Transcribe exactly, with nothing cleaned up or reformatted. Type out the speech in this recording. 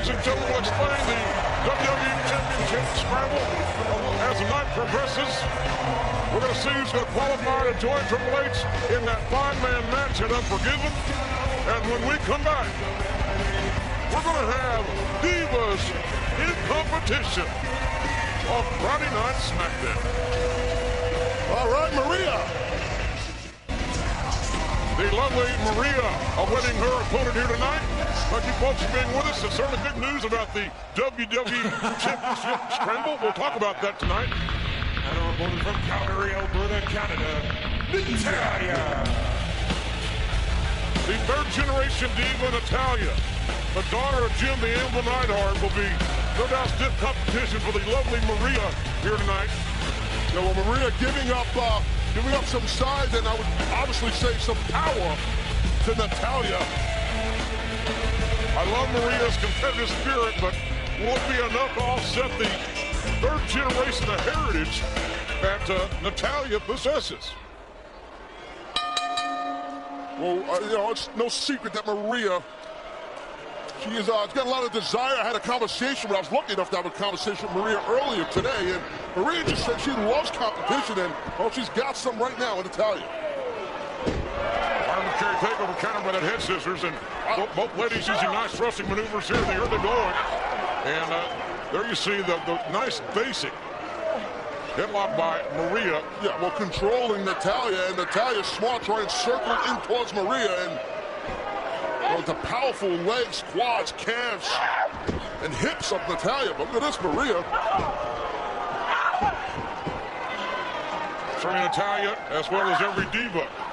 ladies and gentlemen, we'll explain the W W E Championship scramble as the night progresses. We're going to see who's going to qualify to join Triple H in that five-man match at Unforgiven. And when we come back, we're going to have Divas in competition on Friday Night SmackDown. All right, Maria. The lovely Maria awaiting her opponent here tonight. Thank you folks for being with us. It's certainly big news about the W W E Championship Scramble. We'll talk about that tonight. And our opponent from Calgary, Alberta, Canada, Natalya. The third generation diva, Natalya, the daughter of Jim the Anvil Neidhart, will be no doubt stiff competition for the lovely Maria here tonight. Yeah, well, Maria giving up, uh, giving up some size, and I would obviously say some power to Natalya. I love Maria's competitive spirit, but will it be enough to offset the third generation of heritage that uh, Natalya possesses? Well, uh, you know, it's no secret that Maria, she is, uh, got a lot of desire. I had a conversation, when I was lucky enough to have a conversation with Maria earlier today, and Maria just said she loves competition, and, well, she's got some right now in Natalya. Arbitrary takeover counter by that head scissors, and both, both ladies using nice thrusting maneuvers here in the early going. And uh, there you see the, the nice basic headlock by Maria. Yeah, well, controlling Natalya, and Natalya smart, trying to circle in towards Maria, and well, the powerful legs, quads, calves, and hips of Natalya. But look at this, Maria. Certainly Natalya, as well as every diva,